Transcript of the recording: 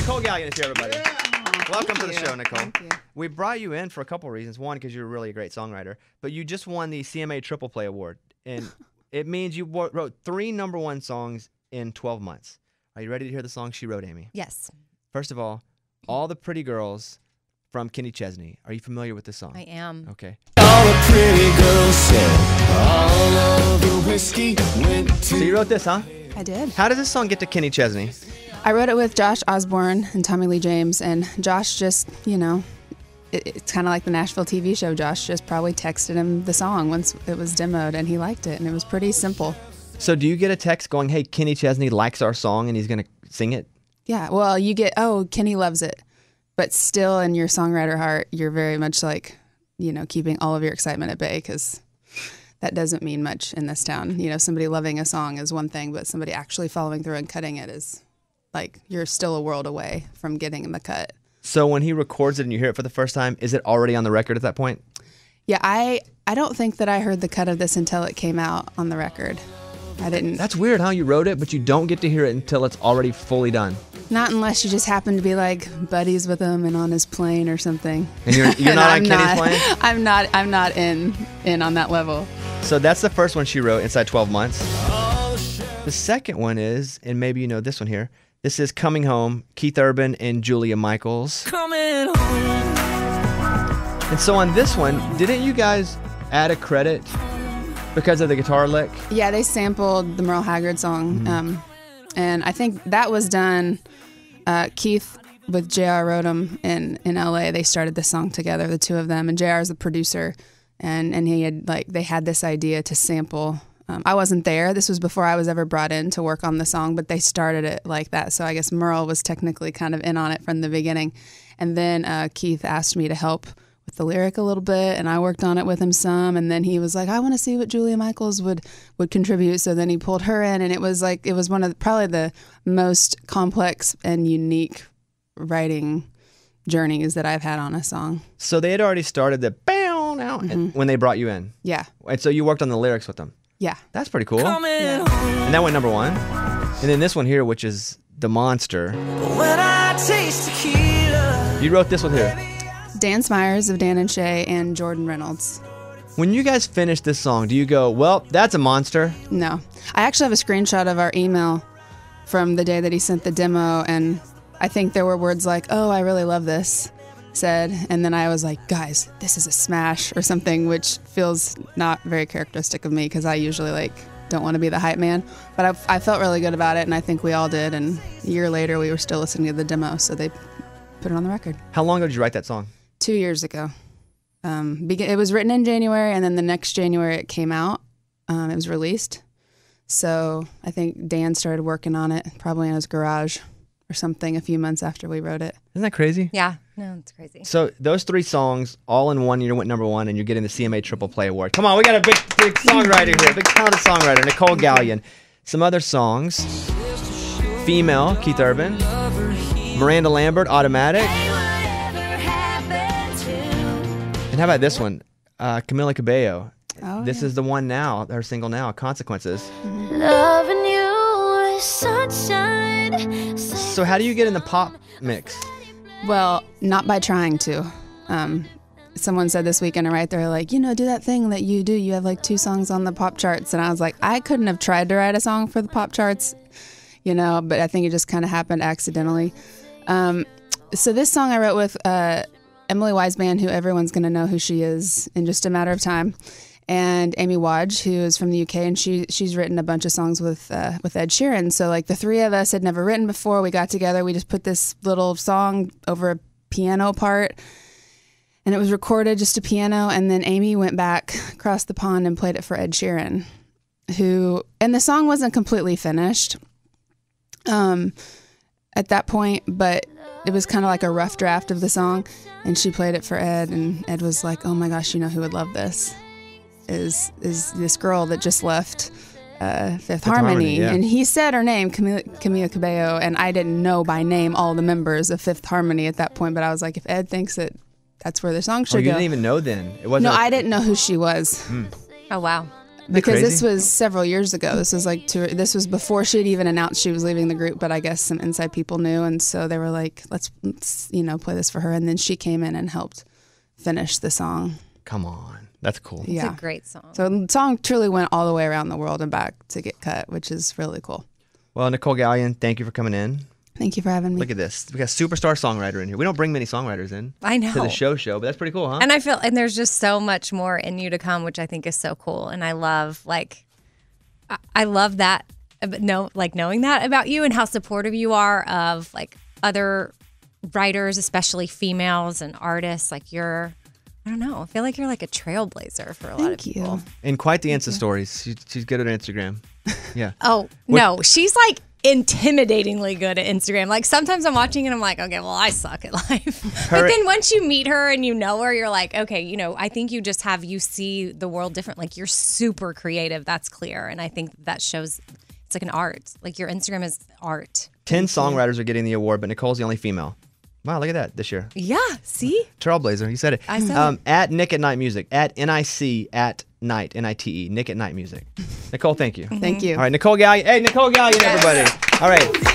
Nicole Gallion is here, everybody. Welcome to the show, Nicole. Thank you. We brought you in for a couple of reasons. One, because you're really a great songwriter, but you just won the CMA Triple Play Award, and it means you wrote 3 #1 songs in 12 months. Are you ready to hear the song she wrote, Amy? Yes, First of all the pretty girls from Kenny Chesney. Are you familiar with this song? I am. Okay. All the pretty girls said all of the whiskey went So to. you wrote this, huh? I did. How did this song get to Kenny Chesney? I wrote it with Josh Osborne and Tommy Lee James, and Josh just, it's kind of like the Nashville TV show. Josh just probably texted him the song once it was demoed, and he liked it, and it was pretty simple. So do you get a text going, hey, Kenny Chesney likes our song and he's going to sing it? Yeah, well, you get, oh, Kenny loves it. But still, in your songwriter heart, you're very much like, keeping all of your excitement at bay, because that doesn't mean much in this town. Somebody loving a song is one thing, but somebody actually following through and cutting it is like, you're still a world away from getting in the cut. So when he records it and you hear it for the first time, is it already on the record at that point? Yeah, I don't think that I heard the cut of this until it came out on the record. I didn't. That's weird how you wrote it, but you don't get to hear it until it's already fully done. Not unless you just happen to be like buddies with him and on his plane or something. And you're And not I'm on Kenny's plane? I'm not in on that level. So that's the first one she wrote inside 12 months. The second one is, and maybe you know this one here, this is Coming Home, Keith Urban and Julia Michaels. Coming home. And so on this one, didn't you guys add a credit because of the guitar lick? Yeah, they sampled the Merle Haggard song. And I think that was done, Keith with J.R. Rodham in L.A. They started this song together, the two of them, and J.R. is the producer. And he had they had this idea to sample. I wasn't there. This was before I was ever brought in to work on the song, but they started it like that. So I guess Merle was technically kind of in on it from the beginning. And then Keith asked me to help with the lyric a little bit, and I worked on it with him some. And then he was like, I want to see what Julia Michaels would contribute. So then he pulled her in, and it was one of probably the most complex and unique writing journeys that I've had on a song. So they had already started the bow now when they brought you in. Yeah. And so you worked on the lyrics with them. Yeah. That's pretty cool. Coming Yeah. home. And that went #1. And then this one here, which is The Monster. When I taste tequila. You wrote this with who? Dan Smyers of Dan and Shay and Jordan Reynolds. When you guys finish this song, do you go, well, that's a monster? No. I actually have a screenshot of our email from the day that he sent the demo, and I think there were words like, oh, I really love this, said, and then I was like, guys, this is a smash or something, which feels not very characteristic of me because I usually don't want to be the hype man. But I felt really good about it, and I think we all did, and a year later we were still listening to the demo, so they put it on the record. How long ago did you write that song? 2 years ago. It was written in January, and then the next January it came out. It was released. So I think Dan started working on it probably in his garage or something a few months after we wrote it. Isn't that crazy? Yeah, no, it's crazy. So those 3 songs, all in 1 year, went #1, and you're getting the CMA Triple Play Award. Come on, we got a big songwriter here, big talented songwriter, Nicole Gallion. Some other songs: Female, Keith Urban; Miranda Lambert, Automatic. And how about this one, Camila Cabello? Oh, This yeah. is the one now, her single now, Consequences. Loving you is sunshine. So how do you get in the pop mix? Well, not by trying to. Someone said this weekend, right? They're like, do that thing that you do. You have 2 songs on the pop charts. And I was like, I couldn't have tried to write a song for the pop charts, but I think it just kind of happened accidentally. So this song I wrote with Emily Wiseman, who everyone's going to know who she is in just a matter of time, and Amy Wadge, who is from the UK, and she's written a bunch of songs with Ed Sheeran. So the 3 of us had never written before. We got together. We just put this little song over a piano part, and it was recorded just a piano. And then Amy went back across the pond and played it for Ed Sheeran, and the song wasn't completely finished at that point, but it was kind of like a rough draft of the song, and she played it for Ed, and Ed was like, oh my gosh, who would love this is this girl that just left Fifth Harmony. Yeah. And he said her name, Camila Cabello, and I didn't know by name all the members of Fifth Harmony at that point, but I was like, if Ed thinks that that's where the song should Oh, you go. didn't even know then? It wasn't. No, I didn't know who she was. Oh, wow. because crazy? this was several years ago. This was this was before she had even announced she was leaving the group, but I guess some inside people knew, and so they were like, let's play this for her, and then she came in and helped finish the song. Come on. That's cool. Yeah. It's a great song. So the song truly went all the way around the world and back to get cut, which is really cool. Well, Nicole Gallion, thank you for coming in. Thank you for having me. Look at this. We got a superstar songwriter in here. We don't bring many songwriters in I know. to the show, but that's pretty cool, huh? And I feel, and there's just so much more in you to come, which I think is so cool. And I love, I love that, knowing that about you and how supportive you are of other writers, especially females and artists. I don't know. I feel like you're like a trailblazer for a lot of people. Thank you. And quite the Insta stories. She's good at Instagram. Yeah. Oh, no. She's like intimidatingly good at Instagram. Like sometimes I'm watching and I'm like, okay, well, I suck at life. But then once you meet her and you know her, you're like, okay, I think you see the world different. Like you're super creative. That's clear. And I think that shows it's like an art. Like your Instagram is art. 10 songwriters are getting the award, but Nicole's the only female. Wow, look at that this year. Yeah, see? Trailblazer, you said it. I said it. At Nick at Night Music, at NIC at Night, NITE, Nick at Night Music. Nicole, thank you. Thank you. All right, Nicole Gallion. Hey, Nicole Gallion, everybody. All right.